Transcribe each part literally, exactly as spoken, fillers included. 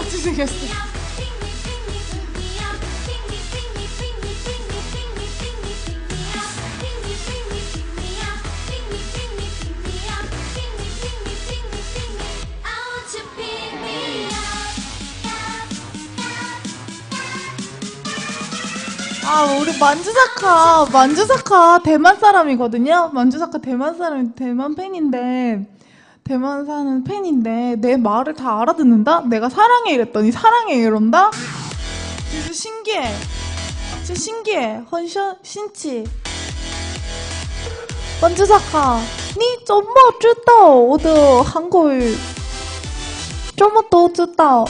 똑같이 생겼어. 아, 우리 만주사카, 만주사카 대만 사람이거든요? 만주사카 대만 사람, 대만 팬인데, 대만 사는 팬인데, 내 말을 다 알아듣는다? 내가 사랑해 이랬더니 사랑해 이런다? 진짜 신기해. 진짜 신기해. 헌션, 신치. 만주사카, 你怎么知道我的韩国语这么都知道？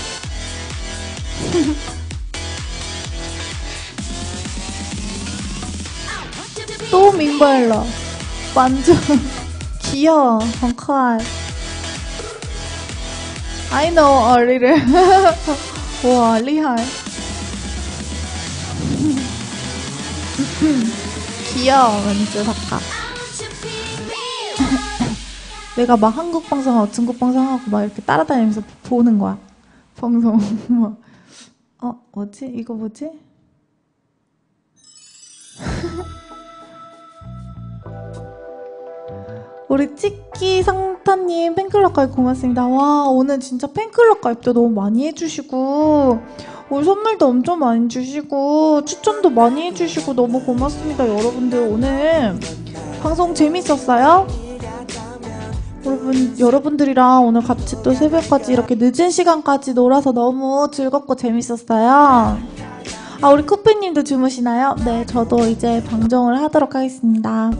都明白了，反正귀여워，很可爱。I know a little， 哇，厉害！귀여워, 만주사카. 내가 막 한국 방송하고 중국 방송하고 막 이렇게 따라다니면서 보는 거야. 방송. 어, 뭐지? 이거 뭐지? 우리 치키 상타님 팬클럽 가입 고맙습니다. 와, 오늘 진짜 팬클럽 가입도 너무 많이 해주시고 오늘 선물도 엄청 많이 주시고 추천도 많이 해주시고 너무 고맙습니다. 여러분들 오늘 방송 재밌었어요? 여러분, 여러분들이랑 오늘 같이 또 새벽까지 이렇게 늦은 시간까지 놀아서 너무 즐겁고 재밌었어요. 아, 우리 쿠피님도 주무시나요? 네, 저도 이제 방종을 하도록 하겠습니다.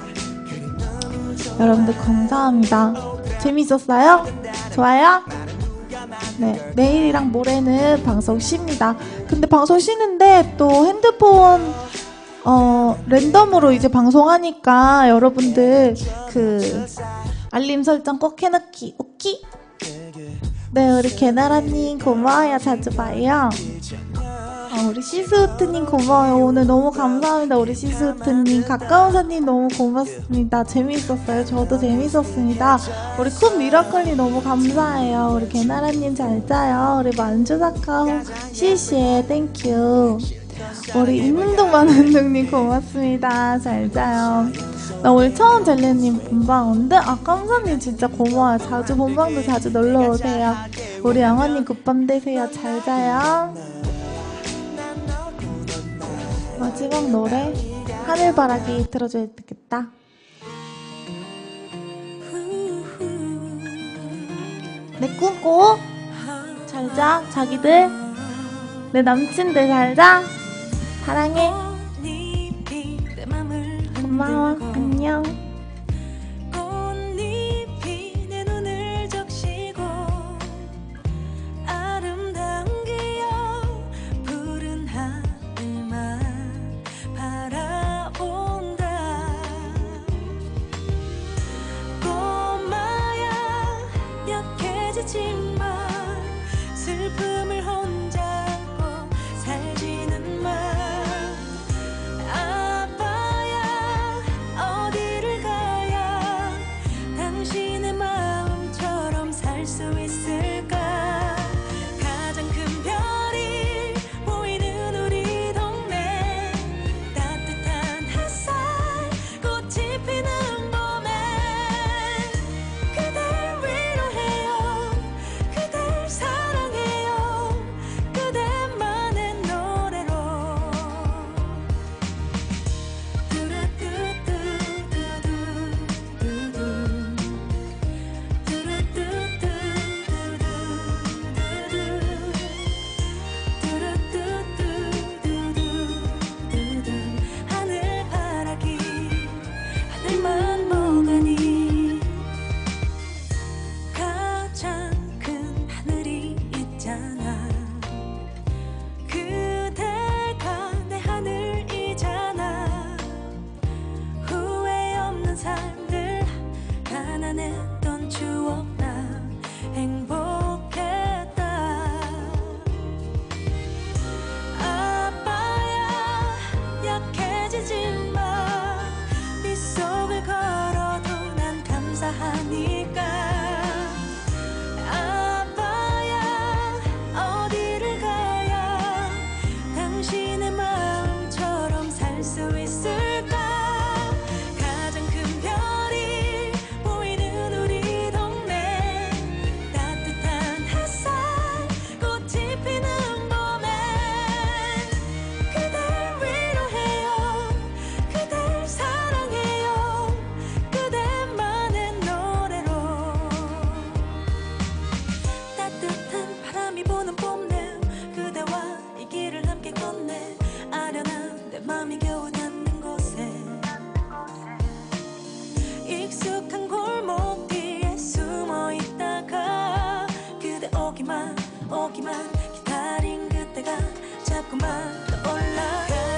여러분들 감사합니다. 재밌었어요? 좋아요? 네, 내일이랑 모레는 방송 쉽니다. 근데 방송 쉬는데 또 핸드폰 어 랜덤으로 이제 방송하니까 여러분들 그 알림 설정 꼭 해놓기. 오키? 네, 우리 개나라님 고마워요. 자주 봐요. 아, 우리 시스우트님 고마워요. 오늘 너무 감사합니다. 우리 시스우트님. 가까운사님 너무 고맙습니다. 재미있었어요. 저도 재미있었습니다. 우리 쿤 미라클님 너무 감사해요. 우리 개나라님 잘 자요. 우리 만주사카 시시에 땡큐. 우리 있는둥 마는둥님 고맙습니다. 잘 자요. 나 오늘 처음 젤리님 본방 온데? 아, 깜사님 진짜 고마워요. 자주 본방도 자주 놀러오세요. 우리 양화님 굿밤 되세요. 잘 자요. 마지막 노래 하늘바라기 들어줘야 되겠다. 내 꿈꿔. 잘자 자기들. 내 남친들 잘자. 사랑해. 고마워. 안녕. 슬픔을 혼자 안고 살지는 마. 아빠야 어디를 보는 봄날 그대와 이 길을 함께 걷네 아련한 내 맘이 겨우 닿는 곳에 익숙한 골목 뒤에 숨어 있다가 그대 오기만 오기만 기다린 그때가 자꾸만 떠올라